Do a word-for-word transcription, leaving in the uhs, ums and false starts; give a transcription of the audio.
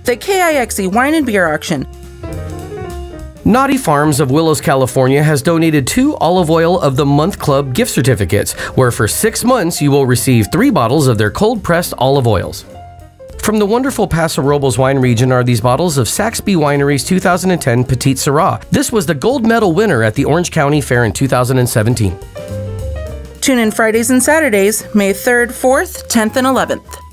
The K I X E Wine and Beer Auction. Knaughty Farms of Willows, California has donated two Olive Oil of the Month Club gift certificates, where for six months you will receive three bottles of their cold-pressed olive oils. From the wonderful Paso Robles wine region are these bottles of Saxby Winery's two thousand ten Petite Syrah. This was the gold medal winner at the Orange County Fair in two thousand seventeen. Tune in Fridays and Saturdays, May third, fourth, tenth, and eleventh.